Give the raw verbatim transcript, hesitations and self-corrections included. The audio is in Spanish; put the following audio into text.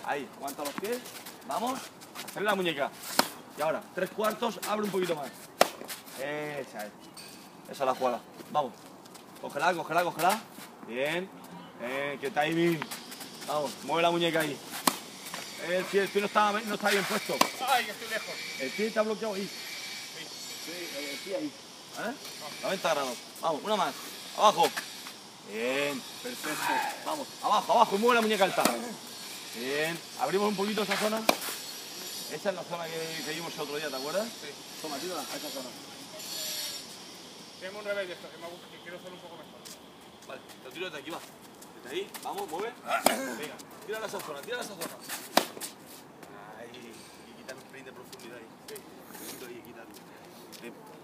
Ahí, aguanta los pies. Vamos. Hacer la muñeca. Y ahora, tres cuartos, abre un poquito más. Esa es. Esa es la jugada. Vamos. Cógela, cógela, cógela. Bien. Eh, qué timing. Vamos, mueve la muñeca ahí. El pie, el pie no está, no está bien puesto. Ay, que estoy lejos. El pie está bloqueado ahí. Sí. Sí, el pie ahí. ¿Eh? noventa grados. Vamos, una más. Abajo. Bien, perfecto. Vamos, abajo, abajo. Y mueve la muñeca alta. Bien. Abrimos un poquito esa zona. Esa es la zona que, que vimos el otro día, ¿te acuerdas? Sí. Toma, tírala a esa zona. Tengo un revés de esto, que, me gusta, que quiero ser un poco mejor. Vale, lo tiro desde aquí, va. Desde ahí, vamos, mueve. Venga, tírala a esa zona, tírala a esa zona. Ahí, y quitar un pelín de profundidad ahí. Sí. Ahí, quitarlo. Bien.